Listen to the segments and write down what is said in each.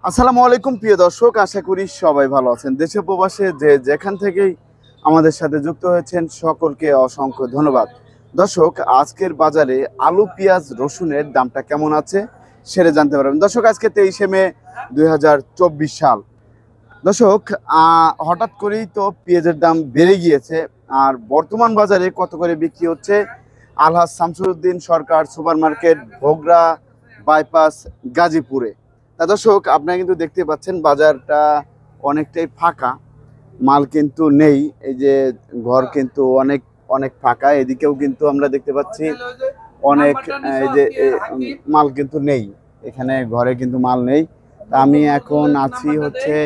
আসসালামু আলাইকুম প্রিয় দর্শক, আশা করি সবাই ভালো আছেন। দেশে প্রবাসে যে যেখান থেকেই আমাদের সাথে যুক্ত হয়েছেন সকলকে অসংখ্য ধন্যবাদ। দর্শক, আজকের বাজারে আলু, পেঁয়াজ, রসুনের দামটা কেমন আছে সেটা জানতে পারবেন। দর্শক, আজকে 23শে মে 2024 সাল। দর্শক, হঠাৎ করেই তো পেঁয়াজের দাম বেড়ে গিয়েছে। আর বর্তমান বাজারে কত করে বিক্রি হচ্ছে? Alhaj Shamsuddin Sarkar super market, Bhogra bypass, গাজীপুরে। তা দর্শক, আপনারা কিন্তু দেখতে পাচ্ছেন বাজারটা অনেকটাই ফাঁকা, মাল কিন্তু নেই। এই যে ঘর কিন্তু অনেক অনেক ফাঁকা। এদিকেও কিন্তু আমরা দেখতে পাচ্ছি অনেক, এই যে মাল কিন্তু নেই, এখানে ঘরে কিন্তু মাল নেই। তা আমি এখন আছি হচ্ছে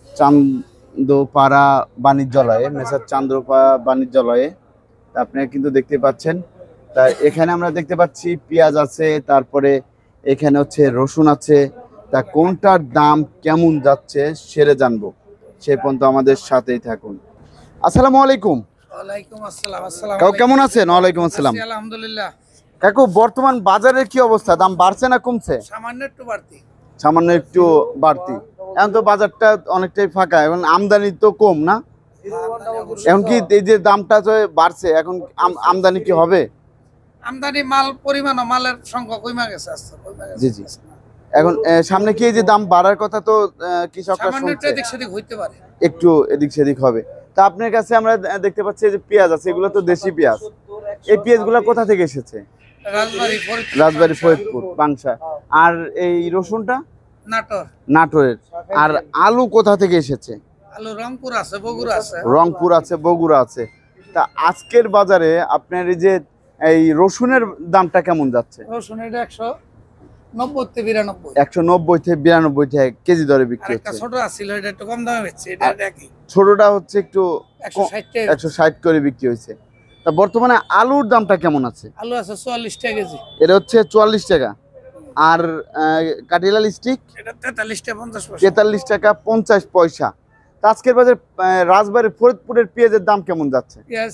চান্দপাড়া বাণিজ্যালয়ে, মেসার চান্দপাড়া বাণিজ্যালয়ে। আপনারা কিন্তু দেখতে পাচ্ছেন। তা এখানে আমরা দেখতে পাচ্ছি পেঁয়াজ আছে, তারপরে এখানে হচ্ছে রসুন আছে। তা কোনটার দাম কেমন যাচ্ছে সেটা জানবো, সে পর্যন্ত আমাদের সাথেই থাকুন। আসসালামু আলাইকুম। ওয়ালাইকুম আসসালাম। আসসালাম কাকু কেমন আছেন? ওয়ালাইকুম আসসালাম। আলহামদুলিল্লাহ। কাকু, বর্তমান বাজারের কি অবস্থা? দাম বাড়ছে না কমছে? সামান্য একটু বাড়তি। সামান্য একটু বাড়তি। এখন তো বাজারটা অনেকটাই ফাঁকা, এখন আমদানি তো কম না? এখন কি এই যে দামটা যে বাড়ছে, এখন আমদানি কি হবে? আমদানি মাল পরিমাণ ও মালের সংখ্যা কমে গেছে। জি জি। এখন সামনে কি এই যে দাম বাড়ার কথা, তো কৃষকরা শুনছে এদিক সেদিক হইতে পারে, একটু এদিক সেদিক হবে। তা আপনার কাছে আমরা দেখতে পাচ্ছি যে পেঁয়াজ আছে, এগুলো তো দেশি পেঁয়াজ। এই পেঁয়াজগুলো কোথা থেকে এসেছে? রাজবাড়ী, ফরিদপুর, পাংশা। আর এই রসুনটা নাটোরের। আর আলু কোথা থেকে এসেছে? আলু রংপুর আছে, বগুড়া আছে। রংপুর আছে, বগুড়া আছে। তা আজকের বাজারে আপনার এই যে এই রসুনের দামটা কেমন যাচ্ছে? রসুন এটা 190 থেকে 92। 190 থেকে 92 টাকা কেজি দরে বিক্রি হচ্ছে। ছোট আছিল, এটা একটু কম দামে বেচছে। এটা একই। ছোটটা হচ্ছে একটু 160 করে বিক্রি হয়েছে। তা বর্তমানে আলুর দামটা কেমন আছে? আলু আছে 44 টাকা কেজি। এটা হচ্ছে 44 টাকা। আর কাটিলাল স্টিক এটা 43 টাকা 50 পয়সা। 43 টাকা 50 পয়সা। তা আজকের বাজারে রাজবাড়ী, ফরিদপুরের পেঁয়াজের দাম কেমন যাচ্ছে? পেঁয়াজ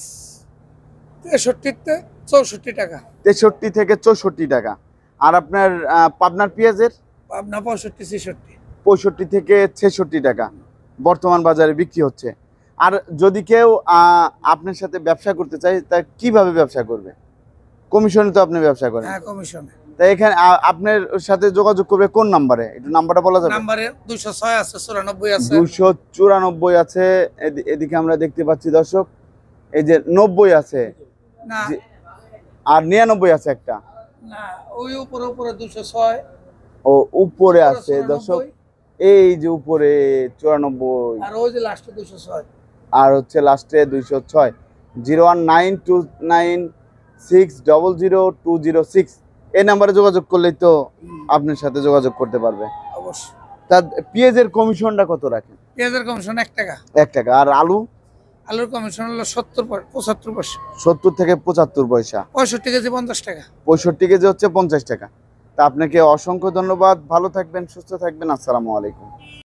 63 থেকে 64 টাকা। 63 থেকে 64 টাকা। আর আপনার পাবনার পেঁয়াজের? পাবনা 65 66। 65 থেকে 66 টাকা বর্তমান বাজারে বিক্রি হচ্ছে। আর যদি কেউ আপনার সাথে ব্যবসা করতে চায়, তা কিভাবে ব্যবসা করবে? কমিশনে তো আপনি ব্যবসা করেন। হ্যাঁ, কমিশনে। তাই এখানে আপনার সাথে যোগাযোগ করবে কোন নাম্বারে? একটু নাম্বারটা বলা যাবে? নাম্বারে 206 আছে, 94 আছে। 294 আছে। এদিকে আমরা দেখতে পাচ্ছি দর্শক, এই যে 90 আছে না, আর 99 আছে একটা। না, ওই উপরে 206। ও উপরে আছে দর্শক, এই যে উপরে 94, আর ওই যে লাস্টে 206, আর হচ্ছে লাস্টে 206। 01929600206 এই নাম্বারে যোগাযোগ করলেই তো আপনার সাথে যোগাযোগ করতে পারবে। অবশ্যই। তা পেঁয়াজের কমিশনটা কত রাখেন? পেঁয়াজের কমিশন 1 টাকা। 1 টাকা। আর আলুর কমিশন হলো 75 পয়সা। 70 থেকে 75 পয়সা। 65 কেজি 50 টাকা। 65 কেজি হচ্ছে 50 টাকা। তা আপনাকে অসংখ্য ধন্যবাদ। ভালো থাকবেন, সুস্থ থাকবেন। আসসালামু আলাইকুম।